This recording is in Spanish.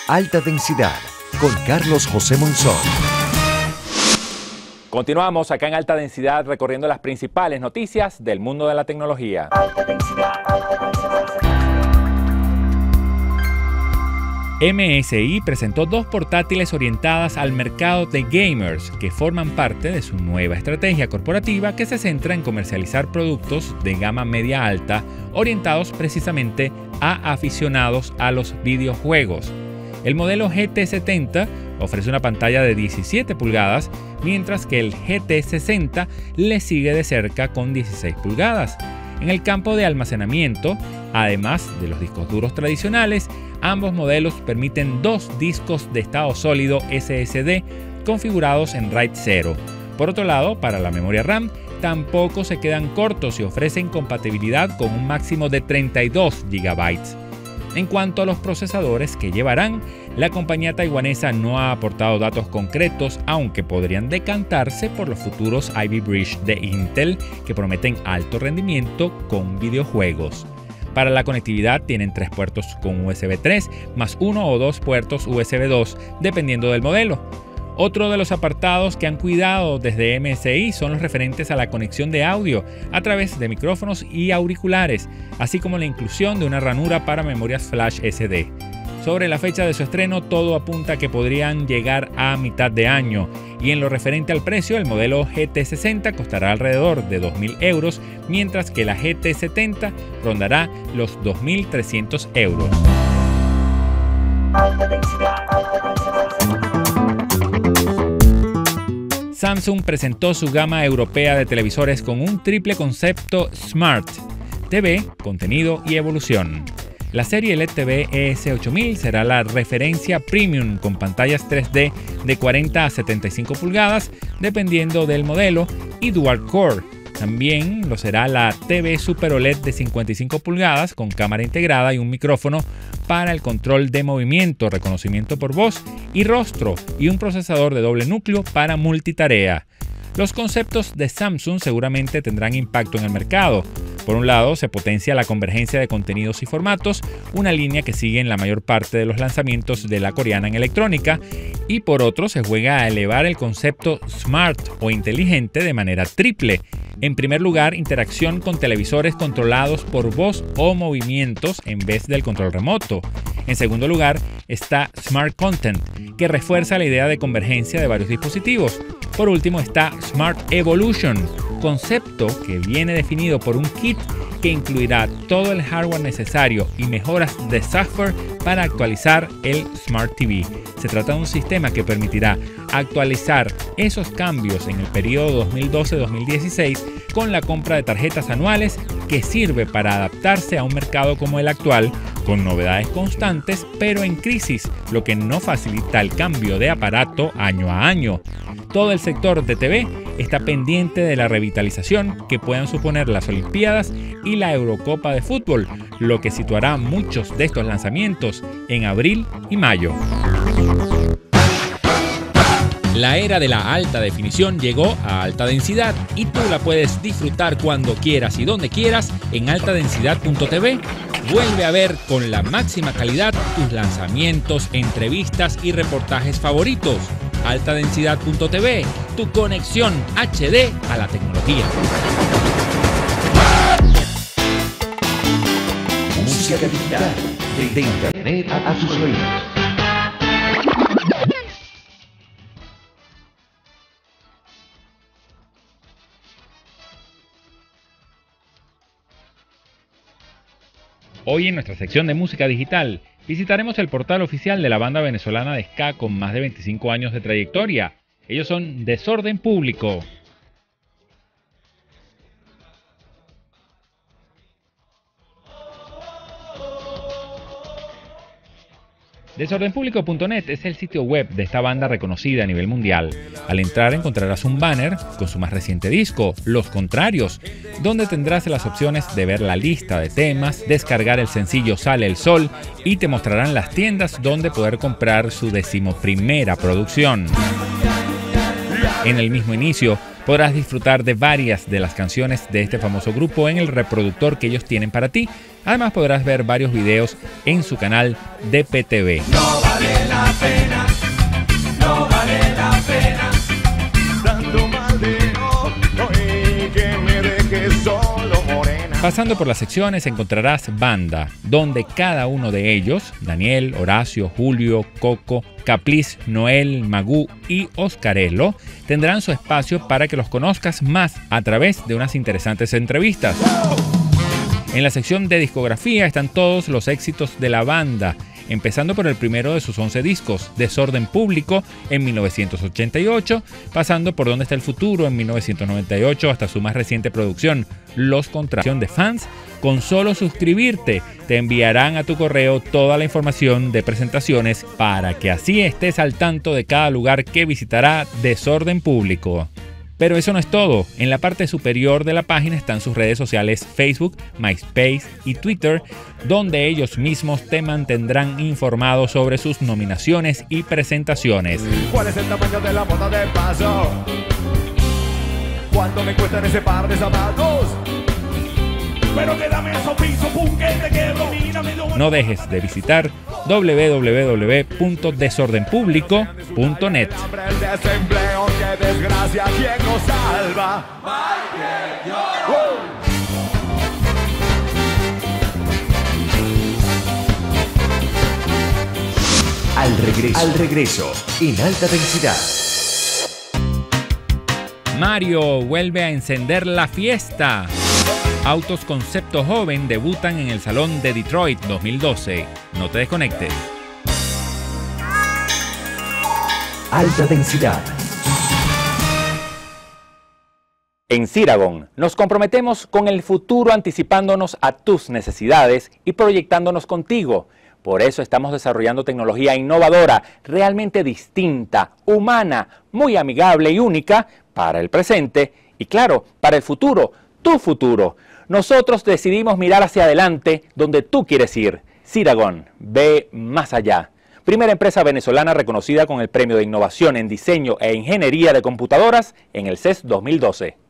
Alta Densidad con Carlos José Monzón. Continuamos acá en Alta Densidad recorriendo las principales noticias del mundo de la tecnología. Alta Densidad. MSI presentó dos portátiles orientadas al mercado de gamers que forman parte de su nueva estrategia corporativa que se centra en comercializar productos de gama media alta orientados precisamente a aficionados a los videojuegos. El modelo GT70 ofrece una pantalla de 17 pulgadas, mientras que el GT60 le sigue de cerca con 16 pulgadas. En el campo de almacenamiento, además de los discos duros tradicionales, ambos modelos permiten dos discos de estado sólido SSD configurados en RAID 0. Por otro lado, para la memoria RAM, tampoco se quedan cortos y ofrecen compatibilidad con un máximo de 32 GB. En cuanto a los procesadores que llevarán, la compañía taiwanesa no ha aportado datos concretos, aunque podrían decantarse por los futuros Ivy Bridge de Intel, que prometen alto rendimiento con videojuegos. Para la conectividad tienen 3 puertos con USB 3 más 1 o 2 puertos USB 2, dependiendo del modelo. Otro de los apartados que han cuidado desde MSI son los referentes a la conexión de audio a través de micrófonos y auriculares, así como la inclusión de una ranura para memorias flash SD. Sobre la fecha de su estreno, todo apunta a que podrían llegar a mitad de año, y en lo referente al precio, el modelo GT60 costará alrededor de 2.000 euros, mientras que la GT70 rondará los 2.300 euros. Samsung presentó su gama europea de televisores con un triple concepto Smart: TV, contenido y evolución. La serie LED TV ES8000 será la referencia premium con pantallas 3D de 40 a 75 pulgadas, dependiendo del modelo, y Dual Core. También lo será la TV Super OLED de 55 pulgadas con cámara integrada y un micrófono para el control de movimiento, reconocimiento por voz y rostro, y un procesador de doble núcleo para multitarea. Los conceptos de Samsung seguramente tendrán impacto en el mercado. Por un lado, se potencia la convergencia de contenidos y formatos, una línea que sigue en la mayor parte de los lanzamientos de la coreana en electrónica, y por otro se juega a elevar el concepto Smart o inteligente de manera triple. En primer lugar, interacción con televisores controlados por voz o movimientos en vez del control remoto. En segundo lugar, está Smart Content, que refuerza la idea de convergencia de varios dispositivos. Por último está Smart Evolution, concepto que viene definido por un kit que incluirá todo el hardware necesario y mejoras de software para actualizar el Smart TV. Se trata de un sistema que permitirá actualizar esos cambios en el periodo 2012-2016 con la compra de tarjetas anuales, que sirve para adaptarse a un mercado como el actual, con novedades constantes pero en crisis, lo que no facilita el cambio de aparato año a año. Todo el sector de TV está pendiente de la revitalización que puedan suponer las Olimpiadas y la Eurocopa de fútbol, lo que situará muchos de estos lanzamientos en abril y mayo. La era de la alta definición llegó a alta densidad y tú la puedes disfrutar cuando quieras y donde quieras en altadensidad.tv. Vuelve a ver con la máxima calidad tus lanzamientos, entrevistas y reportajes favoritos. Altadensidad.tv, tu conexión HD a la tecnología. Música digital, de internet a tus oídos. Hoy en nuestra sección de música digital visitaremos el portal oficial de la banda venezolana de ska con más de 25 años de trayectoria. Ellos son Desorden Público. Desordenpublico.net es el sitio web de esta banda reconocida a nivel mundial. Al entrar encontrarás un banner con su más reciente disco, Los Contrarios, donde tendrás las opciones de ver la lista de temas, descargar el sencillo Sale el Sol y te mostrarán las tiendas donde poder comprar su 11ª producción. En el mismo inicio, Podrás disfrutar de varias de las canciones de este famoso grupo en el reproductor que ellos tienen para ti. Además podrás ver varios videos en su canal DPTV. No vale la pena, no vale la pena, dando mal de no, y que me dejes solo morena. Pasando por las secciones encontrarás Banda, donde cada uno de ellos, Daniel, Horacio, Julio, Coco, Capliz, Noel, Magú y Oscarello, tendrán su espacio para que los conozcas más a través de unas interesantes entrevistas. En la sección de discografía están todos los éxitos de la banda, empezando por el primero de sus 11 discos, Desorden Público, en 1988, pasando por Dónde está el futuro, en 1998, hasta su más reciente producción, Los Contracción de Fans. Con solo suscribirte, te enviarán a tu correo toda la información de presentaciones para que así estés al tanto de cada lugar que visitará Desorden Público. Pero eso no es todo. En la parte superior de la página están sus redes sociales Facebook, MySpace y Twitter, donde ellos mismos te mantendrán informado sobre sus nominaciones y presentaciones. ¿Cuál es el tamaño de la bota de paso? ¿Cuánto me cuestan ese par de zapatos? Pero que dame esos pisos, pum, que te quebro, mírame. No dejes de visitar www.desordenpublico.net. El desempleo, qué desgracia, ¿quién nos salva? Al regreso, en alta densidad. Mario vuelve a encender la fiesta. Autos Concepto Joven debutan en el Salón de Detroit 2012. No te desconectes. Alta densidad. En Ceragon nos comprometemos con el futuro anticipándonos a tus necesidades y proyectándonos contigo. Por eso estamos desarrollando tecnología innovadora, realmente distinta, humana, muy amigable y única para el presente y claro, para el futuro, tu futuro. Nosotros decidimos mirar hacia adelante donde tú quieres ir. Ceragon, ve más allá. Primera empresa venezolana reconocida con el Premio de Innovación en Diseño e Ingeniería de Computadoras en el CES 2012.